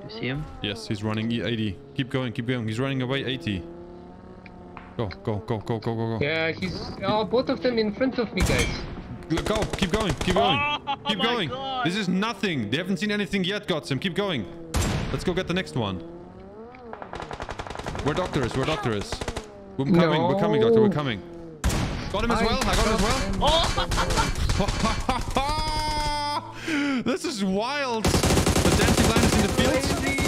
You see him? Yes, he's running 80. Keep going, keep going. He's running away 80. Go, go, go, go, go, go, go. Yeah, he's... Oh, both of them in front of me, guys. Go, keep going, keep going. Oh, Keep going. God. This is nothing. They haven't seen anything yet, Gotsam. Keep going. Let's go get the next one. Where Doctor is, where Doctor is. We're coming, we're coming, Doctor, we're coming. Got him as well, I got him as well. Oh! This is wild. The dancing line is in the field.